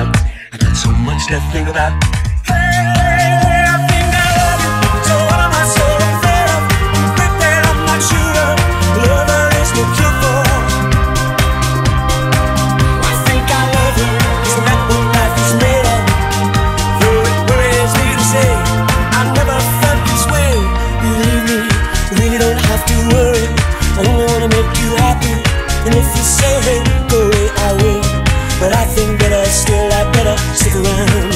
about. I got so much to think about. Hey, I think I love you, so what am I so afraid of? Think that I'm not sure of. Love there is no cure for. I think I love you, isn't that what life is made of? Though it worries me to say, I never felt this way. Believe me, you really don't have to worry. I only wanna make you happy. And if you say, hey, go away, I will. But I think better still, I better stick around.